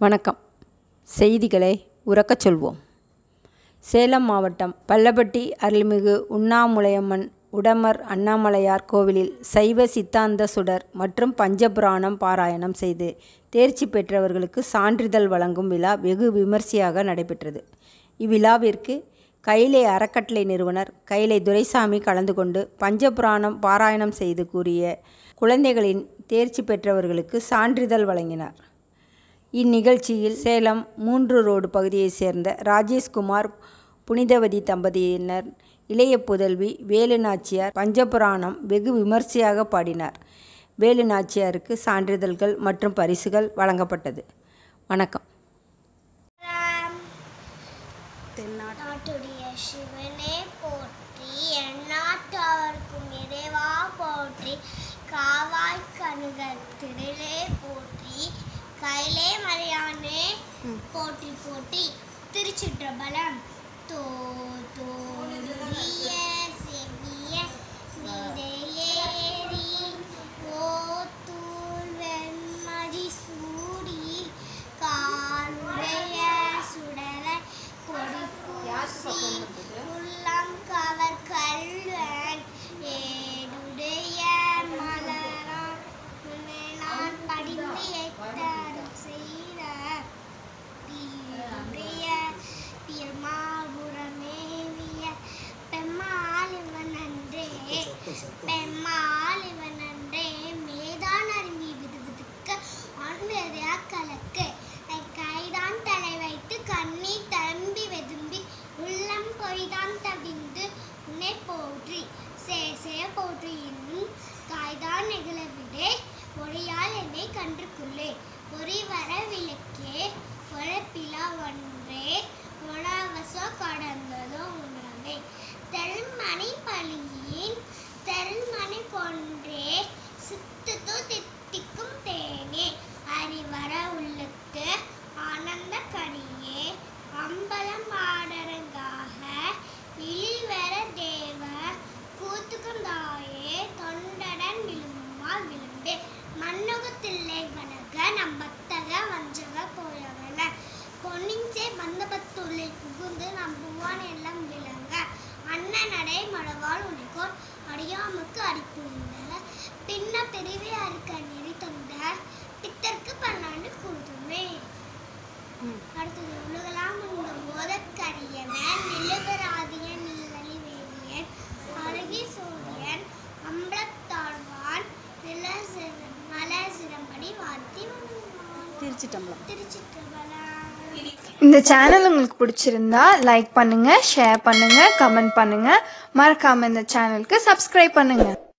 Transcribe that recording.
வணக்கம். செய்திகளை உரக்கச் சொல்வோம். சேலம் மாவட்டம் பள்ளப்பட்டி அருள்மிகு உண்ணாமுலையம்மன் உடமர் அண்ணாமலையார் கோவிலில் சைவ சித்தாந்த சுடர் மற்றும் பஞ்சபுராணம் பாராயணம் செய்து தேர்ச்சி பெற்றவர்களுக்கு சான்றிதழ் வழங்கும் விழா வெகு விமர்சையாக நடைபெற்றது. இவ்விழாவிற்கு கைலை அறக்கட்டளை நிறுவனர் கைலை துரைசாமி கலந்து கொண்டு பஞ்சபுராணம் பாராயணம் செய்து கூறிய குழந்தைகளின் தேர்ச்சி பெற்றவர்களுக்கு சான்றிதழ் வழங்கினார். இந்நிகழ்ச்சியில் சேலம் 3 ரோடு பகுதியைச் சேர்ந்த ராஜேஷ்குமார் புனிதவதி தம்பதியினர் இளைய புதல்வி வேலு நாச்சியார் பஞ்சபுராணம் வெகு விமர்சையாக பாடினார். வேலு நாச்சியாருக்கு சான்றிதழ்கள் மற்றும் பரிசுகள் வழங்கப்பட்டது. வணக்கம். நாட்டுடைய சிவனே போற்றி, எந்நாட்டவர்க்கும் இறைவா போற்றி, காவாய் கனுகத் திரளே போற்றி, கைலே மலையானே போற்றி போற்றி. திருச்சிற்றம்பலம். தோடுடைய செவ்விய விடையேறி ஓத்தூர் வெண்மதி சூடி, காலுடைய சுடல கொடிப்பூசி, உள்ளம் கவர் கல்வன் ஏடுடைய மலரான் நான் படிந்து எட்டாடும் செய்த தீருடைய திருமாபுரமேவிய பெம்மாளிவன் அன்றே மேதான் அரும்பி விதுவிதுக்க ஆண்வெறிய கலக்கு கைதான் தலை வைத்து கண்ணீர் தம்பி வெதும்பி உள்ளம் பொய்தான் தவிந்து உன்னை போற்றி சே போற்றி என்னும் காய்தான் நெகிழவிடே மொழியால் என்னை கன்றுக்குள்ளே ஒரு வர விளக்கே உழப்பிலா ஒன்றே உணவசோ கடந்ததோ உணவே தெல்மணி பழியின் தெல்மணி கொன்றே சித்துத்தோ தித்திக்கும் தேனே அறிவர உள்ளுக்கு ஆனந்த கனியே அம்பலம் ஆடரங்காக இழிவர தேவ கூத்துக்கும் தாயே தொண்டடன் விழும்மா விழும்பே மண்ணுகத்தில்லை வணங்க நம்பத்தக வஞ்சக போயவன பொன்னின்சே பந்தபத்துள்ளே புகுந்து நம் புவான் எல்லாம் விளங்க அண்ணனடை மடவாள் உனைக்கோர் அடியாமுக்கு அடிப்புள்ள பின்ன பெரிவே அறுக்க நெறி தந்த பித்தற்கு 12 கூதுமே. அடுத்தது உலகலாம் இந்த போதற்கரியவன் நிலவராதிய நீலி வேதியன் அழகி சூரியன் அம்பலத்தாழ்வான் மல சிரம்படி வாழ்த்தி திருச்சிற்றம்பலம். இந்த சேனல் உங்களுக்கு பிடிச்சிருந்தா லைக் பண்ணுங்க, ஷேர் பண்ணுங்க, கமெண்ட் பண்ணுங்க. மறக்காம இந்த சேனலுக்கு சப்ஸ்கிரைப் பண்ணுங்க.